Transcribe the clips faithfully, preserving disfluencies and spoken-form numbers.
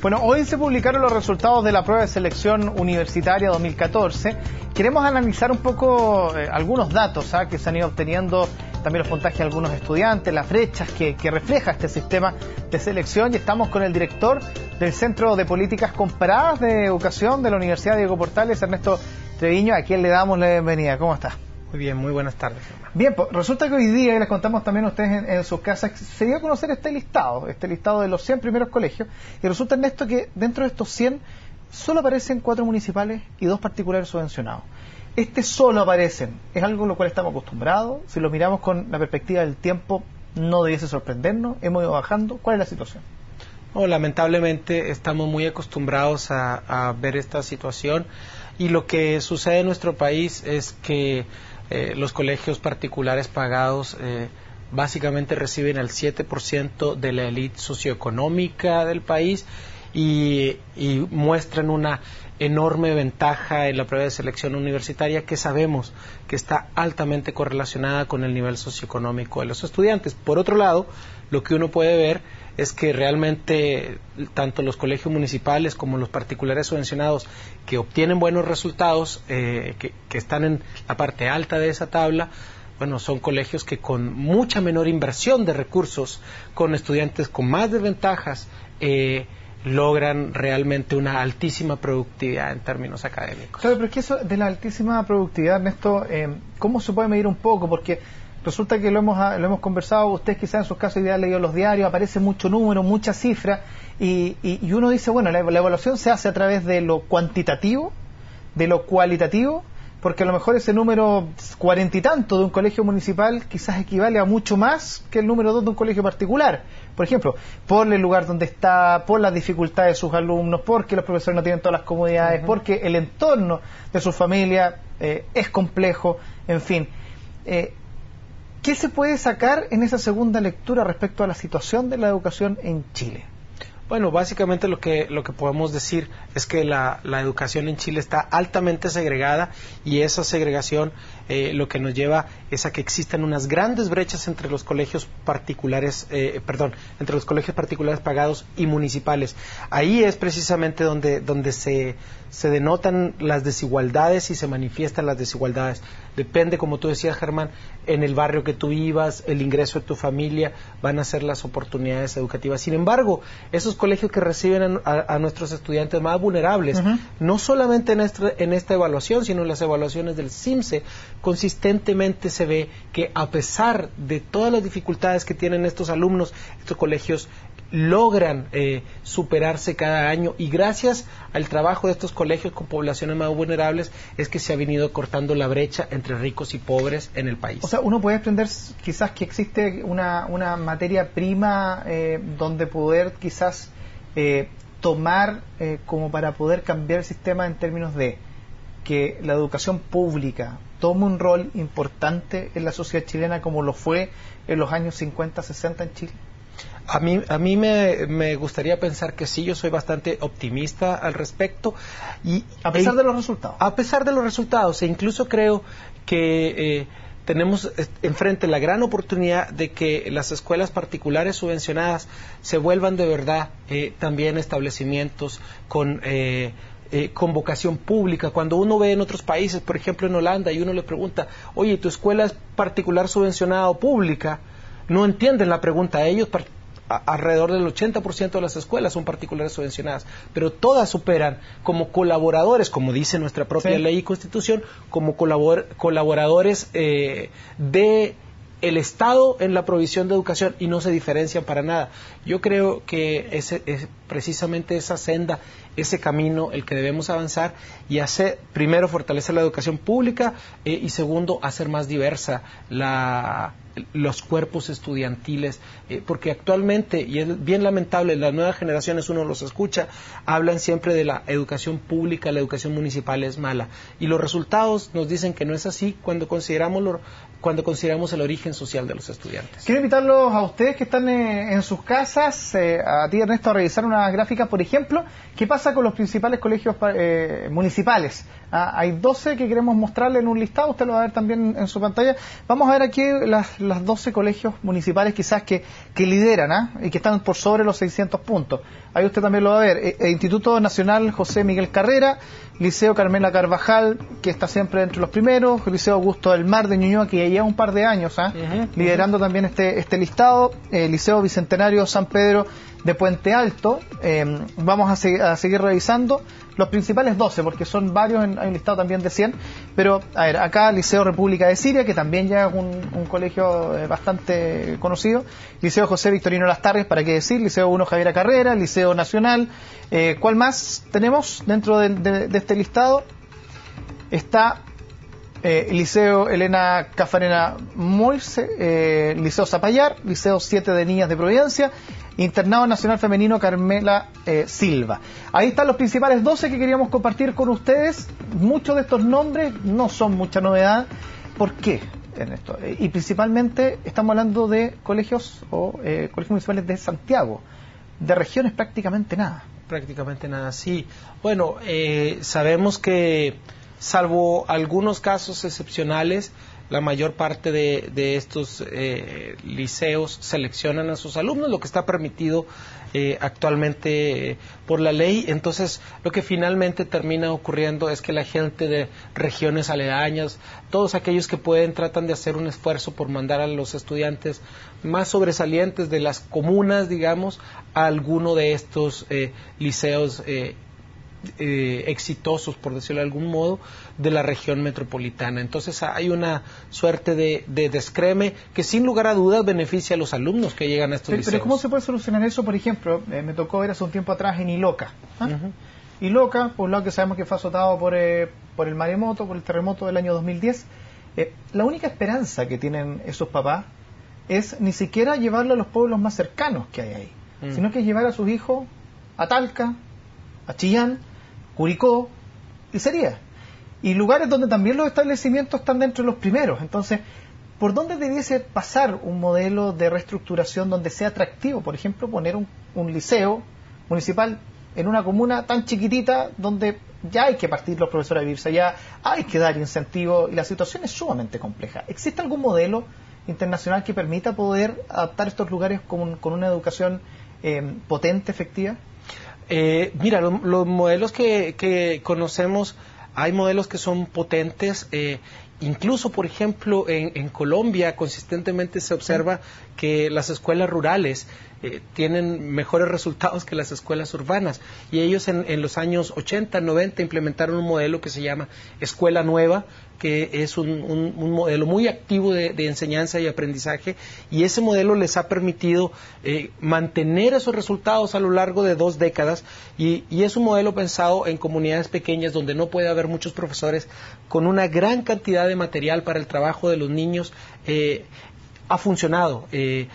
Bueno, hoy se publicaron los resultados de la prueba de selección universitaria dos mil catorce. Queremos analizar un poco eh, algunos datos ¿eh? que se han ido obteniendo, también los puntajes de algunos estudiantes, las brechas que, que refleja este sistema de selección. Y estamos con el director del Centro de Políticas Comparadas de Educación de la Universidad Diego Portales, Ernesto Treviño, a quien le damos la bienvenida. ¿Cómo está? Muy bien, muy buenas tardes. Bien, pues resulta que hoy día, y les contamos también a ustedes en, en sus casas, se dio a conocer este listado, este listado de los cien primeros colegios, y resulta, Ernesto, que dentro de estos cien solo aparecen cuatro municipales y dos particulares subvencionados. Este solo aparecen, es algo a lo cual estamos acostumbrados. Si lo miramos con la perspectiva del tiempo, no debiese sorprendernos. Hemos ido bajando. ¿Cuál es la situación? No, lamentablemente estamos muy acostumbrados a, a ver esta situación, y lo que sucede en nuestro país es que eh, los colegios particulares pagados eh, básicamente reciben el siete por ciento de la élite socioeconómica del país y, y muestran una enorme ventaja en la prueba de selección universitaria, que sabemos que está altamente correlacionada con el nivel socioeconómico de los estudiantes. Por otro lado, lo que uno puede ver es que realmente tanto los colegios municipales como los particulares subvencionados que obtienen buenos resultados, eh, que, que están en la parte alta de esa tabla, bueno, son colegios que con mucha menor inversión de recursos, con estudiantes con más desventajas, eh, logran realmente una altísima productividad en términos académicos. Claro, pero es que eso de la altísima productividad, Ernesto, eh, ¿cómo se puede medir un poco? Porque resulta que lo hemos, lo hemos conversado, ustedes quizás en sus casos ya han leído los diarios, aparece mucho número, mucha cifra, y, y, y uno dice, bueno, la, la evaluación se hace a través de lo cuantitativo, de lo cualitativo, porque a lo mejor ese número cuarenta y tanto de un colegio municipal quizás equivale a mucho más que el número dos de un colegio particular. Por ejemplo, por el lugar donde está, por las dificultades de sus alumnos, porque los profesores no tienen todas las comodidades, uh-huh. porque el entorno de su familia eh, es complejo, en fin. Eh, ¿Qué se puede sacar en esa segunda lectura respecto a la situación de la educación en Chile? Bueno, básicamente lo que lo que podemos decir es que la, la educación en Chile está altamente segregada, y esa segregación eh, lo que nos lleva es a que existan unas grandes brechas entre los colegios particulares, eh, perdón, entre los colegios particulares pagados y municipales. Ahí es precisamente donde donde se se denotan las desigualdades y se manifiestan las desigualdades. Depende, como tú decías, Germán, en el barrio que tú vivas, el ingreso de tu familia, van a ser las oportunidades educativas. Sin embargo, esos colegios que reciben a, a, a nuestros estudiantes más vulnerables, uh-huh. no solamente en, este, en esta evaluación, sino en las evaluaciones del CIMSE, consistentemente se ve que a pesar de todas las dificultades que tienen estos alumnos, estos colegios logran eh, superarse cada año, y gracias al trabajo de estos colegios con poblaciones más vulnerables es que se ha venido cortando la brecha entre ricos y pobres en el país. O sea, uno puede aprender quizás que existe una, una materia prima eh, donde poder quizás eh, tomar eh, como para poder cambiar el sistema en términos de que la educación pública tome un rol importante en la sociedad chilena como lo fue en los años cincuenta, sesenta en Chile. A mí, a mí me, me gustaría pensar que sí. Yo soy bastante optimista al respecto. Y a pesar e, de los resultados. A pesar de los resultados, e incluso creo que eh, tenemos enfrente la gran oportunidad de que las escuelas particulares subvencionadas se vuelvan de verdad eh, también establecimientos con eh, Eh, con vocación pública. Cuando uno ve en otros países, por ejemplo en Holanda, y uno le pregunta, oye, ¿tu escuela es particular subvencionada o pública? No entienden la pregunta. Ellos, par a alrededor del ochenta por ciento de las escuelas son particulares subvencionadas, pero todas superan como colaboradores, como dice nuestra propia sí. ley y constitución, como colabor colaboradores eh, de el Estado en la provisión de educación, y no se diferencian para nada. Yo creo que ese es precisamente esa senda, ese camino el que debemos avanzar, y hacer, primero, fortalecer la educación pública eh, y segundo, hacer más diversa la, los cuerpos estudiantiles, eh, porque actualmente, y es bien lamentable, las nuevas generaciones, uno los escucha, hablan siempre de la educación pública, la educación municipal es mala, y los resultados nos dicen que no es así. Cuando consideramos lo, cuando consideramos el origen social de los estudiantes. Quiero invitarlos a ustedes que están eh, en sus casas, eh, a ti Ernesto, a revisar una gráfica, por ejemplo, qué pasa con los principales colegios eh, municipales. Ah, hay doce que queremos mostrarle en un listado, usted lo va a ver también en su pantalla. Vamos a ver aquí las, las doce colegios municipales quizás que, que lideran ¿ah? y que están por sobre los seiscientos puntos. Ahí usted también lo va a ver. Eh, eh, Instituto Nacional José Miguel Carrera, Liceo Carmela Carvajal, que está siempre entre los primeros, Liceo Augusto del Mar de Ñuñoa, que ya lleva un par de años ¿ah? uh-huh, liderando uh-huh. también este, este listado, eh, Liceo Bicentenario San Pedro de Puente Alto. Eh, vamos a, se- a seguir revisando los principales doce, porque son varios, en, hay un listado también de cien, pero a ver, acá Liceo República de Siria, que también ya es un, un colegio eh, bastante conocido, Liceo José Victorino Lastarrias, para qué decir, Liceo uno Javiera Carrera, Liceo Nacional, eh, ¿cuál más tenemos dentro de, de, de este listado? Está eh, Liceo Elena Cafarena Moirse, eh, Liceo Zapallar, Liceo siete de Niñas de Providencia, Internado Nacional Femenino Carmela eh, Silva. Ahí están los principales doce que queríamos compartir con ustedes. Muchos de estos nombres no son mucha novedad. ¿Por qué, Ernesto? Eh, y principalmente estamos hablando de colegios o eh, colegios municipales de Santiago. De regiones prácticamente nada. Prácticamente nada, sí. Bueno, eh, sabemos que salvo algunos casos excepcionales, la mayor parte de, de estos eh, liceos seleccionan a sus alumnos, lo que está permitido eh, actualmente eh, por la ley. Entonces, lo que finalmente termina ocurriendo es que la gente de regiones aledañas, todos aquellos que pueden, tratan de hacer un esfuerzo por mandar a los estudiantes más sobresalientes de las comunas, digamos, a alguno de estos eh, liceos eh, Eh, exitosos, por decirlo de algún modo, de la región metropolitana. Entonces hay una suerte de, de descreme que sin lugar a dudas beneficia a los alumnos que llegan a estos pero, liceos. Pero ¿cómo se puede solucionar eso? Por ejemplo, eh, me tocó ver hace un tiempo atrás en Iloca. ¿ah? Uh-huh. Iloca, por un lado que sabemos que fue azotado por, eh, por el maremoto, por el terremoto del año dos mil diez. Eh, la única esperanza que tienen esos papás es ni siquiera llevarlo a los pueblos más cercanos que hay ahí, uh-huh. sino que llevar a sus hijos a Talca, a Chillán, Curicó, y sería. Y lugares donde también los establecimientos están dentro de los primeros. Entonces, ¿por dónde debiese pasar un modelo de reestructuración donde sea atractivo? Por ejemplo, poner un, un liceo municipal en una comuna tan chiquitita donde ya hay que partir los profesores a vivirse allá, hay que dar incentivos, y la situación es sumamente compleja. ¿Existe algún modelo internacional que permita poder adaptar estos lugares con, con una educación eh, potente, efectiva? Eh, mira, lo, los modelos que, que conocemos, hay modelos que son potentes, eh, incluso, por ejemplo, en, en Colombia consistentemente se observa que las escuelas rurales eh, tienen mejores resultados que las escuelas urbanas, y ellos en, en los años ochenta, noventa implementaron un modelo que se llama Escuela Nueva, que es un, un, un modelo muy activo de, de enseñanza y aprendizaje, y ese modelo les ha permitido eh, mantener esos resultados a lo largo de dos décadas, y, y es un modelo pensado en comunidades pequeñas donde no puede haber muchos profesores, con una gran cantidad de material para el trabajo de los niños. eh, ha funcionado. Eh,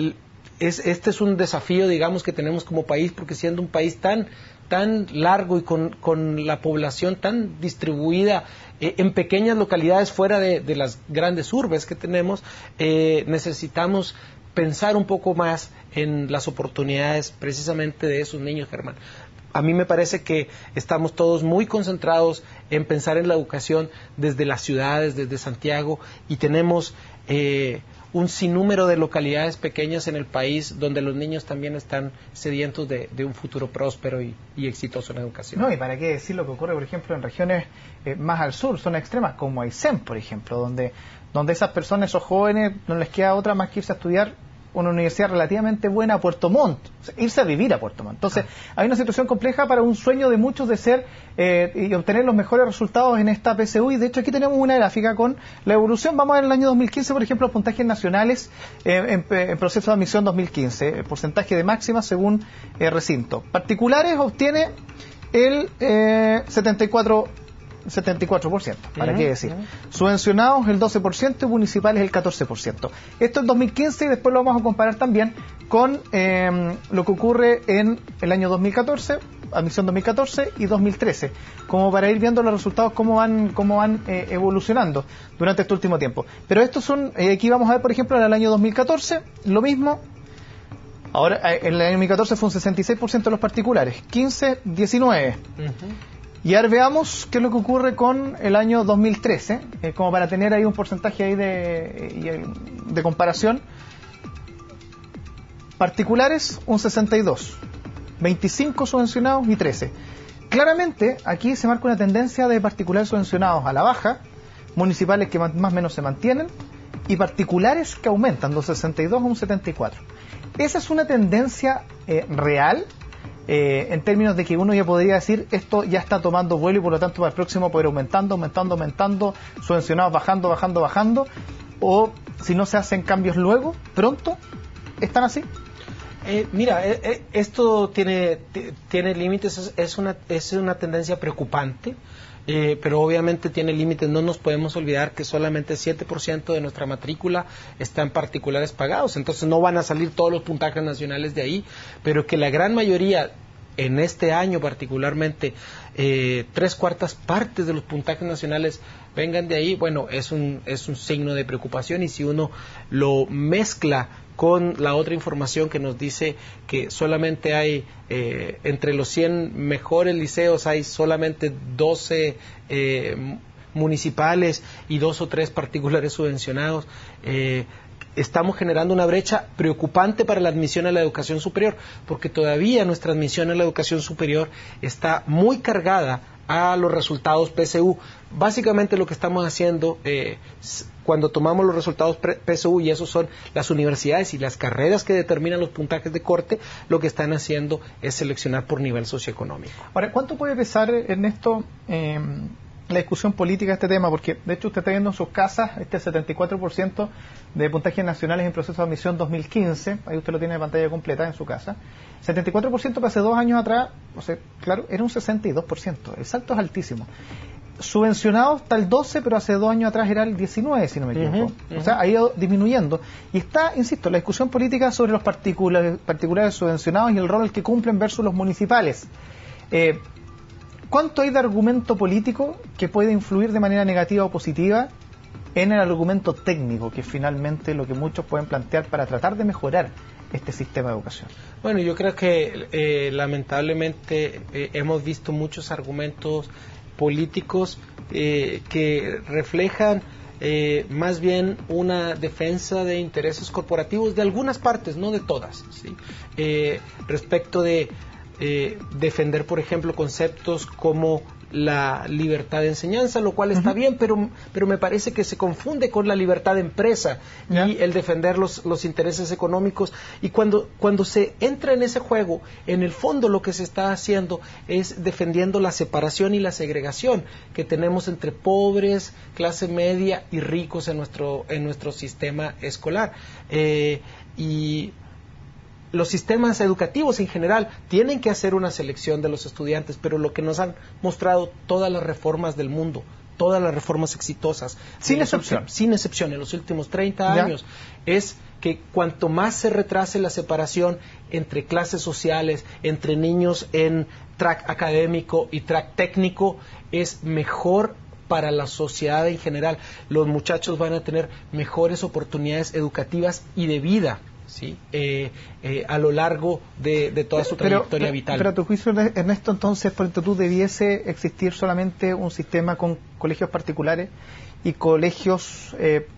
es, este es un desafío, digamos, que tenemos como país, porque siendo un país tan tan largo y con, con la población tan distribuida eh, en pequeñas localidades fuera de, de las grandes urbes que tenemos, eh, necesitamos pensar un poco más en las oportunidades precisamente de esos niños, Germán. A mí me parece que estamos todos muy concentrados en pensar en la educación desde las ciudades, desde Santiago, y tenemos eh, un sinnúmero de localidades pequeñas en el país donde los niños también están sedientos de, de un futuro próspero y, y exitoso en la educación. No, y para qué decir lo que ocurre, por ejemplo, en regiones eh, más al sur, zonas extremas, como Aysén, por ejemplo, donde, donde esas personas, esos jóvenes, no les queda otra más que irse a estudiar una universidad relativamente buena a Puerto Montt, o sea, irse a vivir a Puerto Montt. Entonces, ah. hay una situación compleja para un sueño de muchos de ser eh, y obtener los mejores resultados en esta P S U, y de hecho aquí tenemos una gráfica con la evolución. Vamos a ver el año dos mil quince, por ejemplo, los puntajes nacionales eh, en, en proceso de admisión dos mil quince, el porcentaje de máxima según eh, recinto. Particulares obtiene el eh, setenta y cuatro por ciento, ¿para uh-huh, qué decir? Uh-huh. Subvencionados el doce por ciento y municipales el catorce por ciento. Esto es dos mil quince, y después lo vamos a comparar también con eh, lo que ocurre en el año dos mil catorce, admisión dos mil catorce y dos mil trece, como para ir viendo los resultados, cómo van, cómo van eh, evolucionando durante este último tiempo. Pero estos son, eh, aquí vamos a ver, por ejemplo, en el año dos mil catorce, lo mismo. Ahora, en el año dos mil catorce fue un sesenta y seis por ciento de los particulares, quince, diecinueve. Uh-huh. Y ahora veamos qué es lo que ocurre con el año dos mil trece, eh, como para tener ahí un porcentaje ahí de, de comparación. Particulares, un sesenta y dos, veinticinco subvencionados y trece. Claramente, aquí se marca una tendencia de particulares subvencionados a la baja, municipales que más o menos se mantienen, y particulares que aumentan, de un sesenta y dos a un setenta y cuatro. Esa es una tendencia eh, real, eh, en términos de que uno ya podría decir, esto ya está tomando vuelo y por lo tanto para el próximo poder aumentando, aumentando, aumentando, subvencionados bajando, bajando, bajando, o si no se hacen cambios luego, pronto, ¿están así? Eh, mira, eh, eh, esto tiene, tiene límites, es, es, una, es una tendencia preocupante. Eh, pero obviamente tiene límites. No nos podemos olvidar que solamente siete por ciento de nuestra matrícula está en particulares pagados, entonces no van a salir todos los puntajes nacionales de ahí, pero que la gran mayoría, en este año particularmente, eh, tres cuartas partes de los puntajes nacionales vengan de ahí, bueno, es un, es un signo de preocupación. Y si uno lo mezcla con la otra información que nos dice que solamente hay, eh, entre los cien mejores liceos, hay solamente doce eh, municipales y dos o tres particulares subvencionados, eh, estamos generando una brecha preocupante para la admisión a la educación superior, porque todavía nuestra admisión a la educación superior está muy cargada a los resultados P S U. Básicamente lo que estamos haciendo eh, cuando tomamos los resultados P S U, y esos son las universidades y las carreras que determinan los puntajes de corte, lo que están haciendo es seleccionar por nivel socioeconómico. Ahora, ¿cuánto puede pesar, Ernesto, eh, la discusión política de este tema? Porque de hecho usted está viendo en sus casas este setenta y cuatro por ciento de puntajes nacionales en proceso de admisión dos mil quince, ahí usted lo tiene en pantalla completa en su casa. setenta y cuatro por ciento que hace dos años atrás, o sea, claro, era un sesenta y dos por ciento, el salto es altísimo. Subvencionado está el doce, pero hace dos años atrás era el diecinueve, si no me equivoco. Uh-huh, uh-huh. O sea, ha ido disminuyendo. Y está, insisto, la discusión política sobre los particulares, particulares subvencionados y el rol que cumplen versus los municipales. Eh, ¿Cuánto hay de argumento político que puede influir de manera negativa o positiva en el argumento técnico, que es finalmente lo que muchos pueden plantear para tratar de mejorar este sistema de educación? Bueno, yo creo que eh, lamentablemente eh, hemos visto muchos argumentos políticos eh, que reflejan eh, más bien una defensa de intereses corporativos de algunas partes, no de todas, ¿sí? Eh, respecto de eh, defender, por ejemplo, conceptos como la libertad de enseñanza, lo cual está uh-huh. bien, pero, pero me parece que se confunde con la libertad de empresa yeah. y el defender los, los intereses económicos. Y cuando, cuando se entra en ese juego, en el fondo lo que se está haciendo es defendiendo la separación y la segregación que tenemos entre pobres, clase media y ricos en nuestro, en nuestro sistema escolar. Eh, y los sistemas educativos en general tienen que hacer una selección de los estudiantes, pero lo que nos han mostrado todas las reformas del mundo, todas las reformas exitosas, sin excepción, últimos, sin excepción en los últimos treinta años, ¿ya? Es que cuanto más se retrase la separación entre clases sociales, entre niños en track académico y track técnico, es mejor para la sociedad en general. Los muchachos van a tener mejores oportunidades educativas y de vida, ¿sí? Eh, eh, a lo largo de, de toda su trayectoria pero, vital. Pero a tu juicio, Ernesto, entonces, por ejemplo, tú debiese existir solamente un sistema con colegios particulares y colegios eh,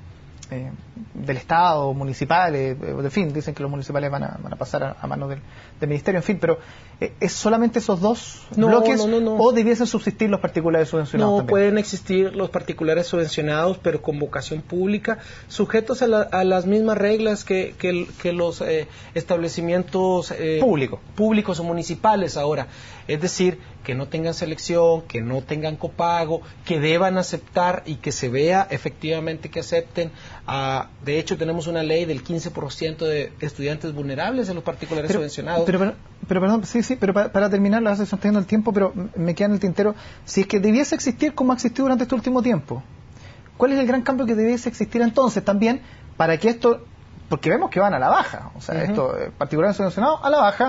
eh, del Estado, municipales, en fin, dicen que los municipales van a, van a pasar a, a manos del, del Ministerio, en fin, pero eh, ¿es solamente esos dos no, bloques no, no, no. o debiesen subsistir los particulares subvencionados No, también? pueden existir los particulares subvencionados, pero con vocación pública, sujetos a, la, a las mismas reglas que, que, que los eh, establecimientos eh, Público. públicos o municipales ahora. Es decir, que no tengan selección, que no tengan copago, que deban aceptar y que se vea efectivamente que acepten. Ah, de hecho, tenemos una ley del quince por ciento de estudiantes vulnerables en los particulares pero, subvencionados. Pero, pero, pero, perdón, sí, sí, pero para, para terminar, la estoy teniendo el tiempo, pero me queda en el tintero. Si es que debiese existir como ha existido durante este último tiempo, ¿cuál es el gran cambio que debiese existir entonces también para que esto, porque vemos que van a la baja, o sea, uh-huh. esto, eh, particulares subvencionados a la baja,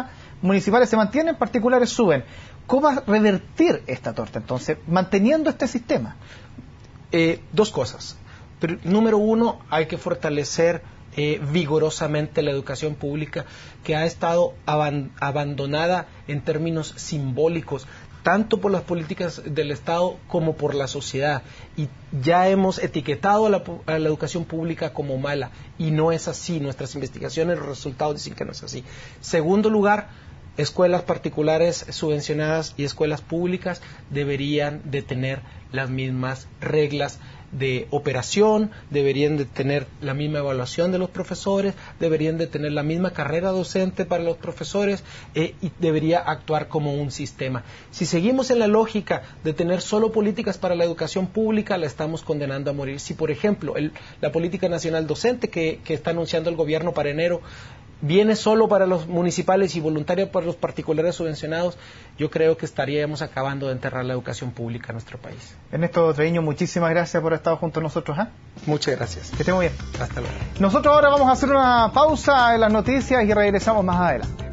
municipales se mantienen, particulares suben. ¿Cómo revertir esta torta entonces, manteniendo este sistema? Eh, dos cosas. Pero, número uno, hay que fortalecer eh, vigorosamente la educación pública, que ha estado aban abandonada en términos simbólicos, tanto por las políticas del Estado como por la sociedad. Y ya hemos etiquetado a la, a la educación pública como mala, y no es así. Nuestras investigaciones, los resultados dicen que no es así. Segundo lugar, escuelas particulares subvencionadas y escuelas públicas deberían de tener las mismas reglas de operación, deberían de tener la misma evaluación de los profesores, deberían de tener la misma carrera docente para los profesores eh, y debería actuar como un sistema. Si seguimos en la lógica de tener solo políticas para la educación pública, la estamos condenando a morir. Si, por ejemplo, el, la política nacional docente que, que está anunciando el gobierno para enero viene solo para los municipales y voluntaria para los particulares subvencionados, yo creo que estaríamos acabando de enterrar la educación pública en nuestro país. Ernesto Treviño, muchísimas gracias por haber estado junto a nosotros. ¿eh? Muchas gracias. Que esté muy bien. Hasta luego. Nosotros ahora vamos a hacer una pausa en las noticias y regresamos más adelante.